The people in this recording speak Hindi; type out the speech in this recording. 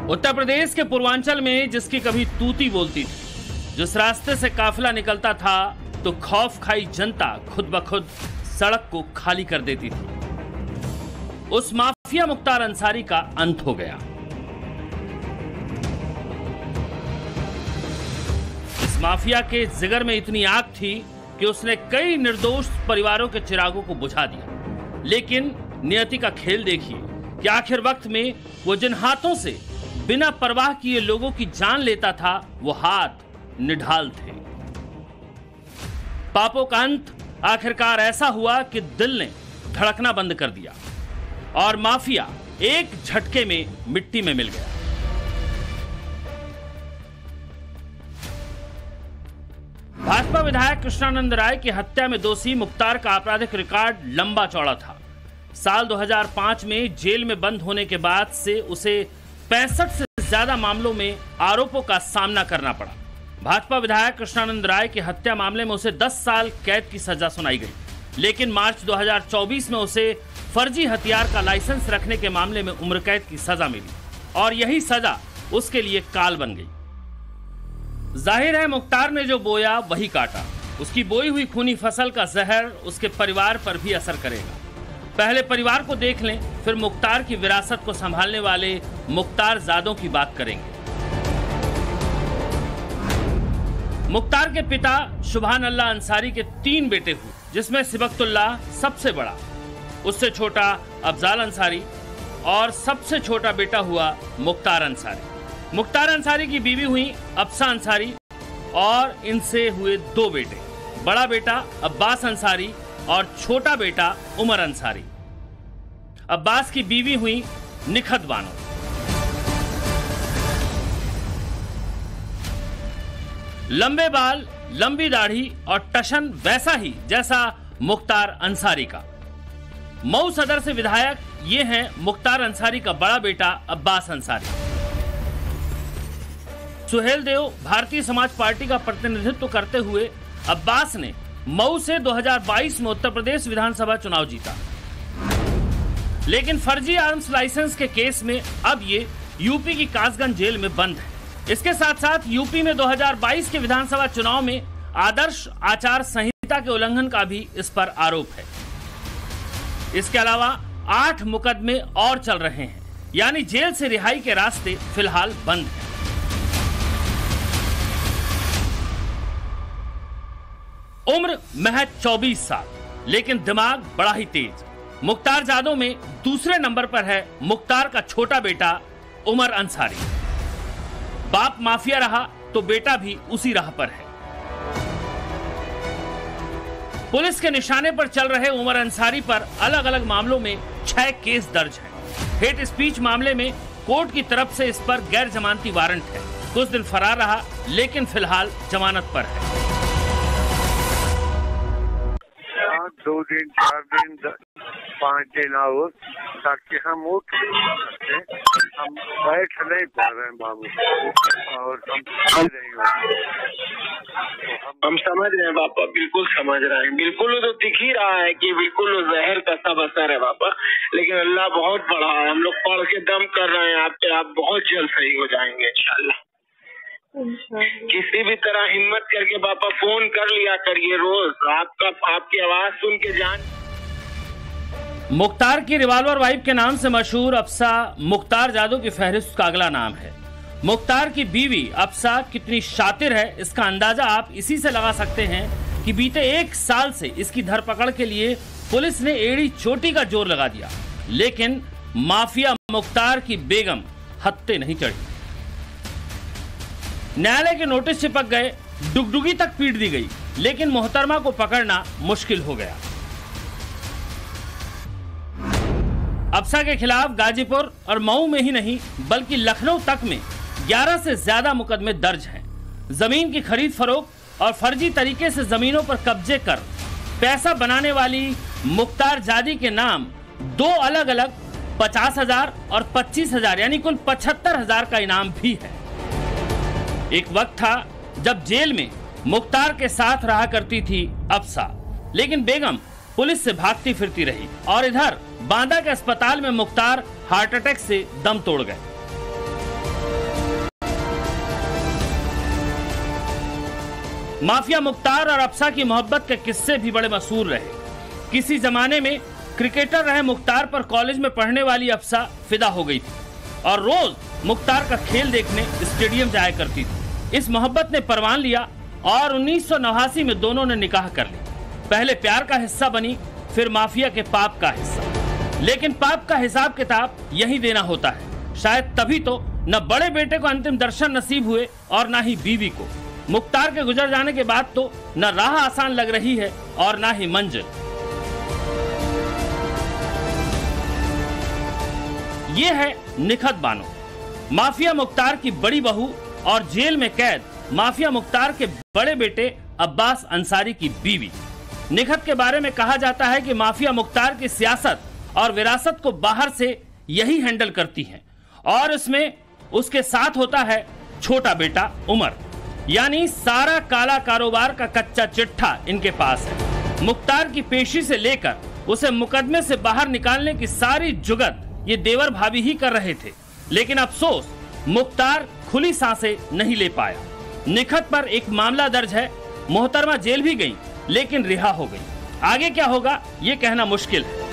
उत्तर प्रदेश के पूर्वांचल में जिसकी कभी तूती बोलती थी, जिस रास्ते से काफिला निकलता था तो खौफ खाई जनता खुद ब खुद सड़क को खाली कर देती थी, उस माफिया मुख्तार अंसारी का अंत हो गया। इस माफिया के जिगर में इतनी आग थी कि उसने कई निर्दोष परिवारों के चिरागों को बुझा दिया। लेकिन नियति का खेल देखिए कि आखिर वक्त में वो जिन हाथों से बिना परवाह किए लोगों की जान लेता था, वो हाथ निढाल थे। पापों का अंत आखिरकार ऐसा हुआ कि दिल ने धड़कना बंद कर दिया और माफिया एक झटके में मिट्टी में मिल गया। भाजपा विधायक कृष्णानंद राय की हत्या में दोषी मुख्तार का आपराधिक रिकॉर्ड लंबा चौड़ा था। साल 2005 में जेल में बंद होने के बाद से उसे 65 से ज्यादा मामलों में आरोपों का सामना करना पड़ा। भाजपा विधायक कृष्णानंद राय की हत्या मामले में उसे 10 साल कैद की सजा सुनाई गई, लेकिन मार्च 2024 में उसे फर्जी हथियार का लाइसेंस रखने के मामले में उम्र कैद की सजा मिली और यही सजा उसके लिए काल बन गई। जाहिर है मुख्तार ने जो बोया वही काटा। उसकी बोई हुई खूनी फसल का जहर उसके परिवार पर भी असर करेगा। पहले परिवार को देख लें, फिर मुख्तार की विरासत को संभालने वाले मुख्तार जादों की बात करेंगे। मुख्तार के पिता सुभान अल्लाह अंसारी के 3 बेटे हुए, जिसमें सिबकतुल्लाह सबसे बड़ा, उससे छोटा अफजाल अंसारी और सबसे छोटा बेटा हुआ मुख्तार अंसारी। मुख्तार अंसारी की बीवी हुई अफसा अंसारी और इनसे हुए 2 बेटे, बड़ा बेटा अब्बास अंसारी और छोटा बेटा उमर अंसारी। अब्बास की बीवी हुई निखत बानो। लंबे बाल, लंबी दाढ़ी और टशन वैसा ही जैसा मुख्तार अंसारी का। मऊ सदर से विधायक ये हैं मुख्तार अंसारी का बड़ा बेटा अब्बास अंसारी। सुहेल देव भारतीय समाज पार्टी का प्रतिनिधित्व करते हुए अब्बास ने मऊ से 2022 में उत्तर प्रदेश विधानसभा चुनाव जीता, लेकिन फर्जी आर्म्स लाइसेंस के केस में अब ये यूपी की कासगंज जेल में बंद है। इसके साथ साथ यूपी में 2022 के विधानसभा चुनाव में आदर्श आचार संहिता के उल्लंघन का भी इस पर आरोप है। इसके अलावा 8 मुकदमे और चल रहे हैं, यानी जेल से रिहाई के रास्ते फिलहाल बंद हैं। उम्र महज 24 साल, लेकिन दिमाग बड़ा ही तेज। मुख्तार जादों में दूसरे नंबर पर है मुख्तार का छोटा बेटा उमर अंसारी। बाप माफिया रहा तो बेटा भी उसी राह पर है। पुलिस के निशाने पर चल रहे उमर अंसारी पर अलग अलग मामलों में 6 केस दर्ज हैं। हेट स्पीच मामले में कोर्ट की तरफ से इस पर गैर जमानती वारंट है। कुछ दिन फरार रहा, लेकिन फिलहाल जमानत पर है। 2 दिन 4 दिन 5 दिन आओ, ताकि हम उठ सकते, हम बैठ नहीं पा रहे हैं बाबू, और हम समझ रहे हैं पापा, बिल्कुल समझ रहे हैं। बिल्कुल तो दिख ही रहा है कि बिल्कुल जहर का सब असर है पापा, लेकिन अल्लाह बहुत बड़ा है। हम लोग पढ़ के दम कर रहे हैं आप बहुत जल्द सही हो जाएंगे इंशाल्लाह। किसी भी तरह हिम्मत करके पापा फोन कर लिया करिए रोज, आपकी आवाज सुन के जान। मुख्तार की रिवॉल्वर वाइफ के नाम से मशहूर अफसा मुख्तार जादों की फहरिस्त का अगला नाम है। मुख्तार की बीवी अफसा कितनी शातिर है, इसका अंदाजा आप इसी से लगा सकते हैं कि बीते 1 साल से इसकी धरपकड़ के लिए पुलिस ने एड़ी चोटी का जोर लगा दिया, लेकिन माफिया मुख्तार की बेगम हत्ते नहीं चढ़ी। न्यायालय के नोटिस चिपक गए, डुगडुगी तक पीट दी गई, लेकिन मोहतरमा को पकड़ना मुश्किल हो गया। अफसा के खिलाफ गाजीपुर और मऊ में ही नहीं बल्कि लखनऊ तक में 11 से ज्यादा मुकदमे दर्ज हैं। जमीन की खरीद फरोख्त और फर्जी तरीके से जमीनों पर कब्जे कर पैसा बनाने वाली मुख्तार जादी के नाम 2 अलग अलग 50,000 और 25,000 यानी कुल 75,000 का इनाम भी है। एक वक्त था जब जेल में मुख्तार के साथ रहा करती थी अफसा, लेकिन बेगम पुलिस से भागती फिरती रही और इधर बांदा के अस्पताल में मुख्तार हार्ट अटैक से दम तोड़ गए। माफिया मुख्तार और अफसा की मोहब्बत के किस्से भी बड़े मशहूर रहे। किसी जमाने में क्रिकेटर रहे मुख्तार पर कॉलेज में पढ़ने वाली अफसा फिदा हो गई थी और रोज मुख्तार का खेल देखने स्टेडियम जाया करती थी। इस मोहब्बत ने परवान लिया और 1989 में दोनों ने निकाह कर ली। पहले प्यार का हिस्सा बनी, फिर माफिया के पाप का हिस्सा। लेकिन पाप का हिसाब किताब यही देना होता है। शायद तभी तो न बड़े बेटे को अंतिम दर्शन नसीब हुए और न ही बीवी को। मुख्तार के गुजर जाने के बाद तो न राह आसान लग रही है और न ही मंजिल। ये है निखत बानो, माफिया मुख्तार की बड़ी बहू और जेल में कैद माफिया मुख्तार के बड़े बेटे अब्बास अंसारी की बीवी। निखत के बारे में कहा जाता है कि माफिया मुख्तार की सियासत और विरासत को बाहर से यही हैंडल करती हैं और इसमें उसके साथ होता है छोटा बेटा उमर। यानी सारा काला कारोबार का कच्चा चिट्ठा इनके पास है। मुख्तार की पेशी से लेकर उसे मुकदमे से बाहर निकालने की सारी जुगत ये देवर भाभी ही कर रहे थे। लेकिन अफसोस मुख्तार खुली सांसें नहीं ले पाया। निखत पर एक मामला दर्ज है, मोहतरमा जेल भी गई लेकिन रिहा हो गई। आगे क्या होगा ये कहना मुश्किल है।